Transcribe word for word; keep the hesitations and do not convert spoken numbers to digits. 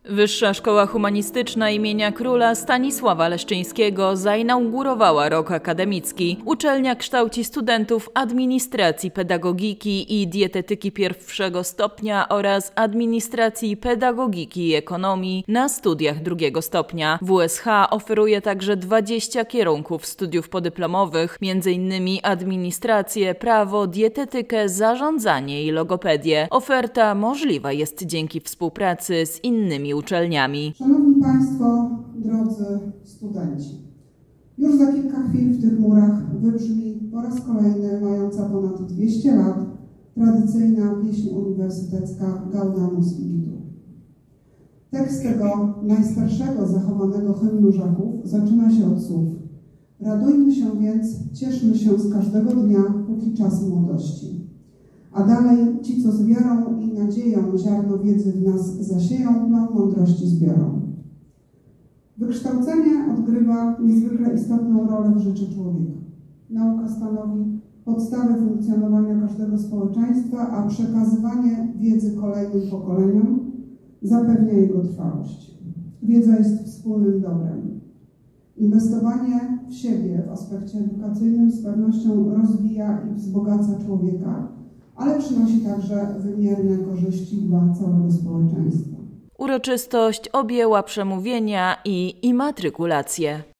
Wyższa Szkoła Humanistyczna imienia Króla Stanisława Leszczyńskiego zainaugurowała rok akademicki. Uczelnia kształci studentów administracji, pedagogiki i dietetyki pierwszego stopnia oraz administracji, pedagogiki i ekonomii na studiach drugiego stopnia. W U S H oferuje także dwadzieścia kierunków studiów podyplomowych, między innymi administrację, prawo, dietetykę, zarządzanie i logopedię. Oferta możliwa jest dzięki współpracy z innymi uczelniami. Szanowni Państwo, drodzy studenci, już za kilka chwil w tych murach wybrzmi po raz kolejny mająca ponad dwieście lat tradycyjna pieśń uniwersytecka Gaudamus Igitur. Tekst tego najstarszego zachowanego hymnu Żaków zaczyna się od słów: radujmy się więc, cieszmy się z każdego dnia, póki czas młodości. A dalej ci, co z wiarą i nadzieją ziarno wiedzy w nas zasieją, plon mądrości zbiorą. Wykształcenie odgrywa niezwykle istotną rolę w życiu człowieka. Nauka stanowi podstawę funkcjonowania każdego społeczeństwa, a przekazywanie wiedzy kolejnym pokoleniom zapewnia jego trwałość. Wiedza jest wspólnym dobrem. Inwestowanie w siebie w aspekcie edukacyjnym z pewnością rozwija i wzbogaca człowieka, ale przynosi także wymierne korzyści dla całego społeczeństwa. Uroczystość objęła przemówienia i immatrykulację.